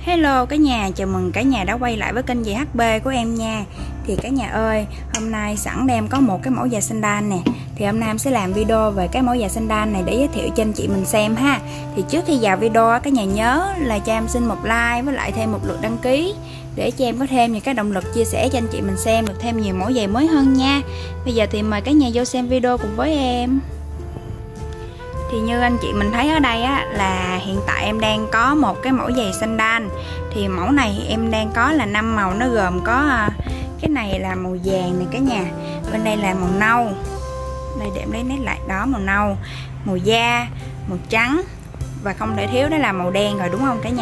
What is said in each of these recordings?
Hello cả nhà, chào mừng cả nhà đã quay lại với kênh giày HB của em nha. Thì cả nhà ơi, hôm nay sẵn đem có một cái mẫu giày sandal nè. Thì hôm nay em sẽ làm video về cái mẫu giày sandal này để giới thiệu cho anh chị mình xem ha. Thì trước khi vào video cả nhà nhớ là cho em xin một like với lại thêm một lượt đăng ký để cho em có thêm những cái động lực chia sẻ cho anh chị mình xem được thêm nhiều mẫu giày mới hơn nha. Bây giờ thì mời cả nhà vô xem video cùng với em. Thì như anh chị mình thấy ở đây á, là hiện tại em đang có một cái mẫu giày sandal. Thì mẫu này em đang có là 5 màu, nó gồm có cái này là màu vàng này cả nhà, bên đây là màu nâu, đây để em lấy nét lại đó, màu nâu, màu da, màu trắng và không thể thiếu đó là màu đen rồi, đúng không cả nhà?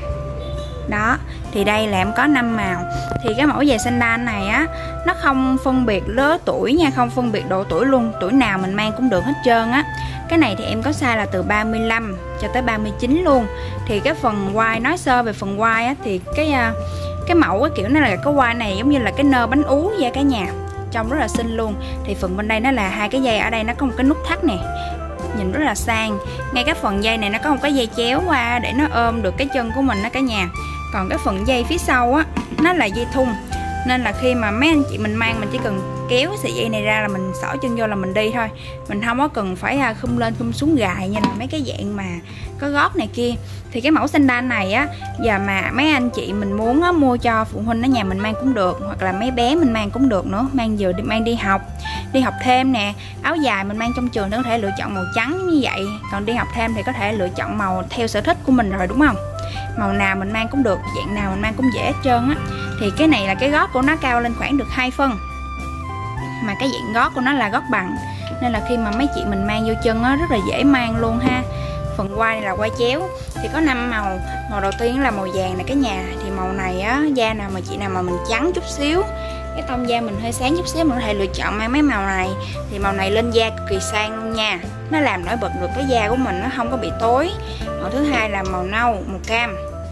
Đó, thì đây là em có 5 màu. Thì cái mẫu giày sandal này á, nó không phân biệt lứa tuổi nha, không phân biệt độ tuổi luôn, tuổi nào mình mang cũng được hết trơn á. Cái này thì em có size là từ 35 cho tới 39 luôn. Thì cái phần quai, nói sơ về phần quai á, thì cái mẫu cái kiểu nó là cái quai này giống như là cái nơ bánh ú vậy cả nhà, trông rất là xinh luôn. Thì phần bên đây nó là hai cái dây, ở đây nó có một cái nút thắt nè, nhìn rất là sang. Ngay cái phần dây này nó có một cái dây chéo qua để nó ôm được cái chân của mình đó cả nhà. Còn cái phần dây phía sau á, nó là dây thun, nên là khi mà mấy anh chị mình mang, mình chỉ cần kéo sợi dây này ra là mình xỏ chân vô là mình đi thôi. Mình không có cần phải khum lên khum xuống gài như là mấy cái dạng mà có gót này kia. Thì cái mẫu sandal này á, giờ mà mấy anh chị mình muốn á, mua cho phụ huynh ở nhà mình mang cũng được, hoặc là mấy bé mình mang cũng được nữa, mang vừa mang đi học thêm nè. Áo dài mình mang trong trường thì có thể lựa chọn màu trắng như vậy, còn đi học thêm thì có thể lựa chọn màu theo sở thích của mình rồi, đúng không? Màu nào mình mang cũng được, dạng nào mình mang cũng dễ hết trơn á. Thì cái này là cái gót của nó cao lên khoảng được 2 phân, mà cái dạng gót của nó là gót bằng, nên là khi mà mấy chị mình mang vô chân á, rất là dễ mang luôn ha. Phần quai này là quai chéo, thì có 5 màu. Màu đầu tiên là màu vàng này cả nhà. Thì màu này á, da nào mà chị nào mà mình trắng chút xíu, cái tông da mình hơi sáng chút xíu, mình có thể lựa chọn mang mấy màu này. Thì màu này lên da cực kỳ sang luôn nha, nó làm nổi bật được cái da của mình, nó không có bị tối. Màu thứ hai là màu nâu, màu cam,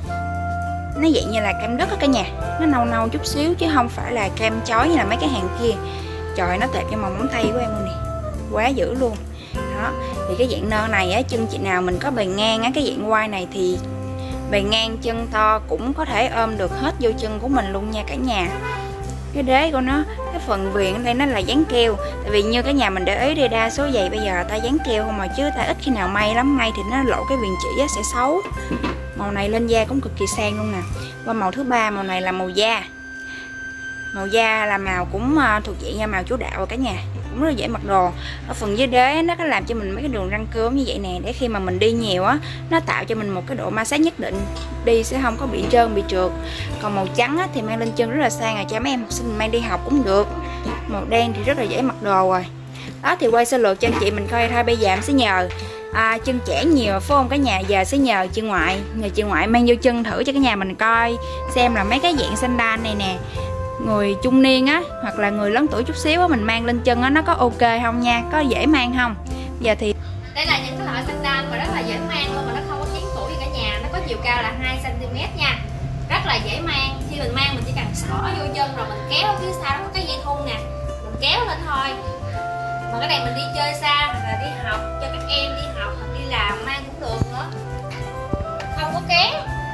nó dạng như là cam đất đó cả nhà, nó nâu nâu chút xíu chứ không phải là cam chói như là mấy cái hàng kia. Trời, nó tệp cho màu móng tay của em luôn nè, quá dữ luôn đó. Thì cái dạng nơ này á, chân chị nào mình có bề ngang á, cái dạng quai này thì bề ngang chân to cũng có thể ôm được hết vô chân của mình luôn nha cả nhà. Cái đế của nó, cái phần viền ở đây nó là dán keo. Tại vì như cả nhà mình để ý đi, đa số giày bây giờ ta dán keo không mà, chứ ta ít khi nào may lắm, may thì nó lộ cái viền chỉ á, sẽ xấu. Màu này lên da cũng cực kỳ sang luôn nè. Và màu thứ ba, màu này là màu da. Màu da là màu cũng thuộc dạng như màu chủ đạo rồi cả nhà, cũng rất là dễ mặc đồ. Ở phần dưới đế nó có làm cho mình mấy cái đường răng cưa như vậy nè, để khi mà mình đi nhiều á, nó tạo cho mình một cái độ ma sát nhất định, đi sẽ không có bị trơn bị trượt. Còn màu trắng á, thì mang lên chân rất là sang rồi, cho mấy em học sinh mang đi học cũng được. Màu đen thì rất là dễ mặc đồ rồi đó. Thì quay sơ lược cho anh chị mình coi thôi. Bây giờ em sẽ nhờ chân trẻ nhiều phải không cả nhà, giờ sẽ nhờ chị ngoại mang vô chân thử cho cả nhà mình coi xem là mấy cái dạng sandal này nè, người trung niên á hoặc là người lớn tuổi chút xíu á, mình mang lên chân á, nó có ok không nha, có dễ mang không. Giờ thì đây là những cái loại sandal mà rất là dễ mang luôn, mà nó không có kén tuổi gì cả nhà. Nó có chiều cao là 2 cm nha, rất là dễ mang. Khi mình mang mình chỉ cần xỏ vô chân rồi mình kéo ở phía sau, nó có cái dây thun nè, mình kéo lên thôi. Mà cái này mình đi chơi xa hoặc là đi học, cho các em đi học hoặc đi làm mang cũng được nữa, không có kéo.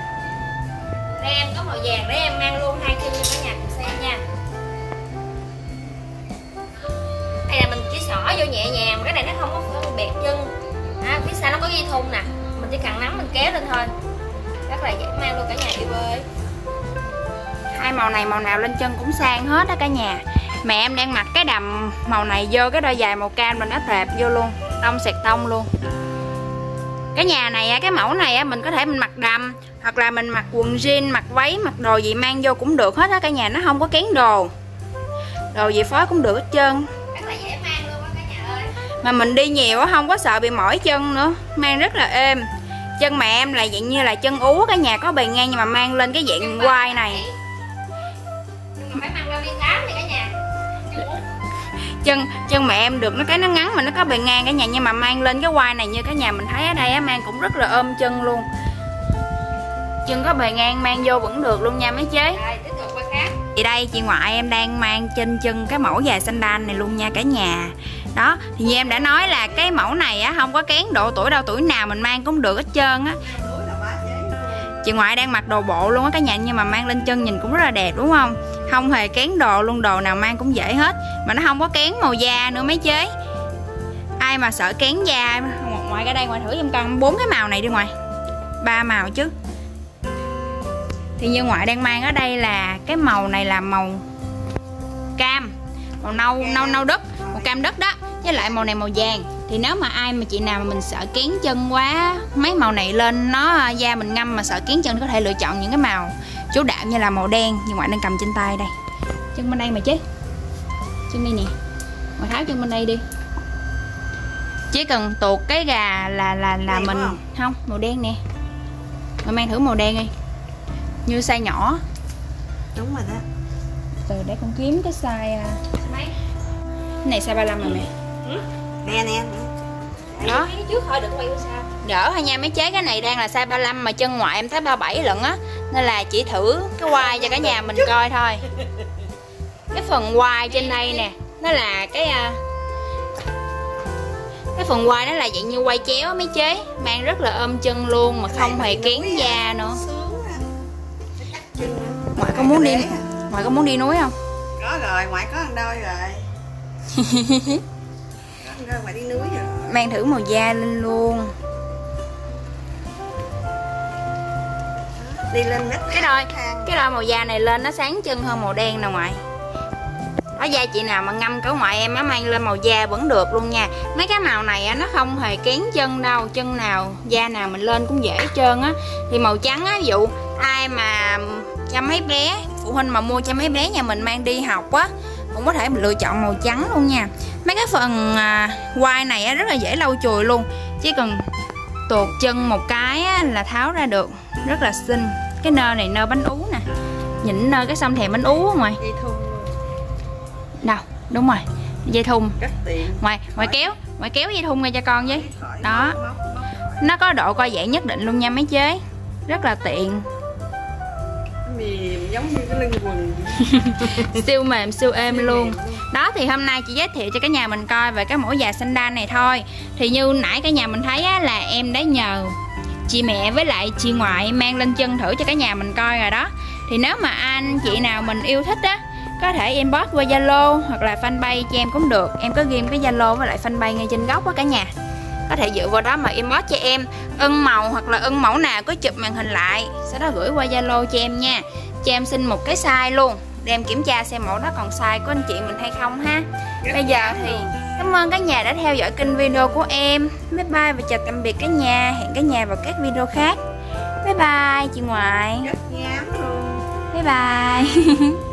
Đây em có màu vàng để em mang luôn 2 chân cho cả nhà cùng xem nha. Đây là mình chỉ xỏ vô nhẹ nhàng, cái này nó không có bẹt chân. Phía sau nó có dây thun nè, mình chỉ cần nắm mình kéo lên thôi, rất là dễ mang luôn cả nhà yêu ơi. hai màu này màu nào lên chân cũng sang hết đó cả nhà. Mẹ em đang mặc cái đầm màu này vô cái đôi giày màu cam, mình nó tệp vô luôn, tông xẹt tông luôn. Cái nhà này cái mẫu này mình có thể mình mặc đầm, hoặc là mình mặc quần jean, mặc váy, mặc đồ gì mang vô cũng được hết á cả nhà, nó không có kén đồ gì phối cũng được hết trơn, rất là dễ mang luôn á cả nhà ơi. mà mình đi nhiều á không có sợ bị mỏi chân nữa, mang rất là êm. Chân mẹ em là dạng như là chân ú cả nhà, có bề ngang nhưng mà mang lên cái dạng quai này, nhưng mà phải mang qua đi khám thì cả nhà. chân mẹ em được nó ngắn mà nó có bề ngang cả nhà, nhưng mà mang lên cái quai này như cả nhà mình thấy ở đây mang cũng rất là ôm chân luôn. Chân có bề ngang mang vô vẫn được luôn nha mấy chế. Thì đây chị ngoại em đang mang trên chân cái mẫu giày sandal này luôn nha cả nhà. Đó, thì như em đã nói là cái mẫu này không có kén độ tuổi đâu, tuổi nào mình mang cũng được hết trơn á. Chị ngoại đang mặc đồ bộ luôn á cả nhà, nhưng mà mang lên chân nhìn cũng rất là đẹp đúng không? Không hề kén đồ luôn, đồ nào mang cũng dễ hết. Mà nó không có kén màu da nữa mấy chế. Ai mà sợ kén da, ngoại ra đây ngoại thử giùm con 4 cái màu này đi ngoại. 3 màu chứ. Thì như ngoại đang mang ở đây là cái màu này là màu cam, màu nâu đất, màu cam đất đó, với lại màu này màu vàng. Thì nếu mà ai mà chị nào mà mình sợ kén chân quá, mấy màu này lên nó da mình ngâm mà sợ kén chân, có thể lựa chọn những cái màu chủ đạo như là màu đen như ngoại đang cầm trên tay đây. Chân bên đây mà chứ, chân đây nè, ngoại tháo chân bên đây đi. Chỉ cần tuột cái gà là mình không màu đen nè, ngoại mang thử màu đen đi, như size nhỏ. Đúng rồi đó. Từ để con kiếm cái size mấy. Cái này size 35 rồi mẹ. Nè. Đó. Cái trước thôi đừng quay qua sao. Đỡ thôi nha mấy chế, cái này đang là size 35 mà chân ngoại em thấy 37 lận á. Nên là chỉ thử cái quai cho cả nhà mình coi thôi. Cái phần quai trên đây nè, nó là cái phần quai nó là dạng như quai chéo mấy chế, mang rất là ôm chân luôn mà không hề kén da nữa. Ngoại có muốn đi, ngoại có muốn đi núi không? Có rồi, ngoại có ăn đôi rồi. Có ngoại đi núi rồi. Mang thử màu da lên luôn. Đi lên đất. Cái đôi màu da này lên nó sáng chân hơn màu đen nè ngoại. Đó, da chị nào mà ngâm cỡ ngoại em á mang lên màu da vẫn được luôn nha. Mấy cái màu này á, nó không hề kén chân đâu, chân nào da nào mình lên cũng dễ hết trơn á. Thì màu trắng á, ví dụ ai mà cho mấy bé, phụ huynh mà mua cho mấy bé nhà mình mang đi học á, cũng có thể mình lựa chọn màu trắng luôn nha. Mấy cái phần quai này á, rất là dễ lau chùi luôn, chỉ cần tuột chân một cái á, là tháo ra được, rất là xinh. Cái nơ này nơ bánh ú nè, nhìn nơ cái xăm thèm bánh ú á ngoài. Đâu, đúng rồi, dây thun. Ngoài kéo dây thun ra cho con với. Đó. Nó có độ co giãn nhất định luôn nha mấy chế. Rất là tiện. Mềm giống như cái lưng quần. Siêu mềm, siêu êm luôn. Đó, thì hôm nay chị giới thiệu cho cả nhà mình coi về cái mẫu giày sandal này thôi. Thì như nãy cả nhà mình thấy á, là em đã nhờ chị mẹ với lại chị ngoại mang lên chân thử cho cả nhà mình coi rồi đó. Thì nếu mà anh chị nào mình yêu thích á, có thể inbox qua Zalo hoặc là fanpage cho em cũng được. Em có ghim cái Zalo với lại fanpage ngay trên góc á cả nhà. Có thể dựa vào đó mà inbox cho em, ưng màu hoặc là ưng mẫu nào có chụp màn hình lại, sau đó gửi qua Zalo cho em nha. Cho em xin một cái size luôn, để em kiểm tra xem mẫu đó còn size của anh chị mình hay không ha. Bây giờ thì cảm ơn cả nhà đã theo dõi kênh video của em. Bye bye và chào tạm biệt cả nhà. Hẹn cả nhà vào các video khác. Bye bye chị ngoại. Rất nhám luôn. Bye bye.